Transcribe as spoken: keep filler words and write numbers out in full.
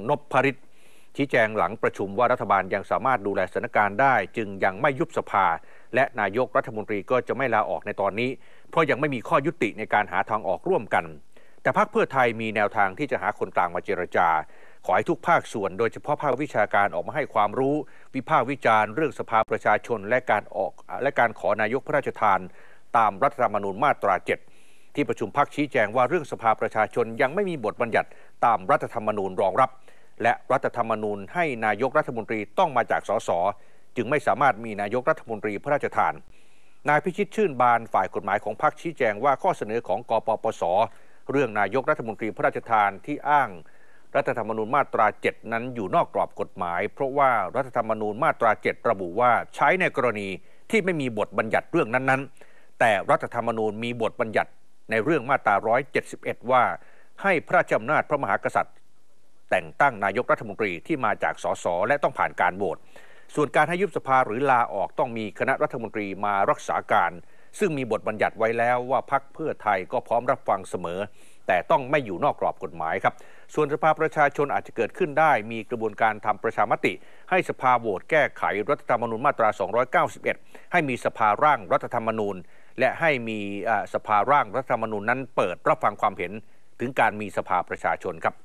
นพฤทธิ์ชี้แจงหลังประชุมว่ารัฐบาลยังสามารถดูแลสถานการณ์ได้จึงยังไม่ยุบสภาและนายกรัฐมนตรีก็จะไม่ลาออกในตอนนี้เพราะยังไม่มีข้อยุติในการหาทางออกร่วมกันแต่พรรคเพื่อไทยมีแนวทางที่จะหาคนกลางมาเจรจาขอให้ทุกภาคส่วนโดยเฉพาะภาควิชาการออกมาให้ความรู้วิพากษ์วิจารณ์เรื่องสภาประชาชนและการออกและการขอนายกพระราชทานตามรัฐธรรมนูญมาตราเจ็ดที่ประชุมพรรคชี้แจงว่าเรื่องสภาประชาชนยังไม่มีบทบัญญัติตามรัฐธรรมนูญรองรับและรัฐธรรมนูญให้นายกรัฐมนตรีต้องมาจากสสจึงไม่สามารถมีนายกรัฐมนตรีพระราชทานนายพิชิตชื่นบานฝ่ายกฎหมายของพรรคชี้แจงว่าข้อเสนอของกปปสเรื่องนายกรัฐมนตรีพระราชทานที่อ้างรัฐธรรมนูญมาตราเจ็ดนั้นอยู่นอกกรอบกฎหมายเพราะว่ารัฐธรรมนูญมาตราเจ็ดระบุว่าใช้ในกรณีที่ไม่มีบทบัญญัติเรื่องนั้นๆแต่รัฐธรรมนูญมีบทบัญญัติในเรื่องมาตราหนึ่งร้อยเจ็ดสิบเอ็ดว่าให้พระราชอำนาจพระมหากษัตริย์แต่งตั้งนายกรัฐมนตรีที่มาจากสสและต้องผ่านการโหวตส่วนการให้ยุบสภาหรือลาออกต้องมีคณะรัฐมนตรีมารักษาการซึ่งมีบทบัญญัติไว้แล้วว่าพรรคเพื่อไทยก็พร้อมรับฟังเสมอแต่ต้องไม่อยู่นอกกรอบกฎหมายครับส่วนสภาประชาชนอาจจะเกิดขึ้นได้มีกระบวนการทำประชามติให้สภาโหวตแก้ไขรัฐธรรมนูญมาตราสองร้อยเก้าสิบเอ็ดให้มีสภาร่างรัฐธรรมนูญและให้มีสภาร่างรัฐธรรมนูญนั้นเปิดรับฟังความเห็นถึงการมีสภาประชาชนครับ